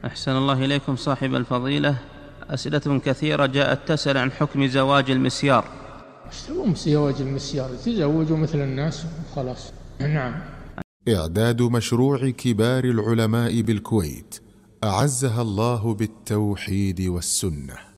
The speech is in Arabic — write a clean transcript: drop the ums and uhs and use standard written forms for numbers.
أحسن الله إليكم صاحب الفضيلة، أسئلة كثيرة جاءت تسأل عن حكم زواج المسيار. اشتروا زواج المسيار، تزوجوا مثل الناس وخلاص. نعم. إعداد مشروع كبار العلماء بالكويت أعزها الله بالتوحيد والسنة.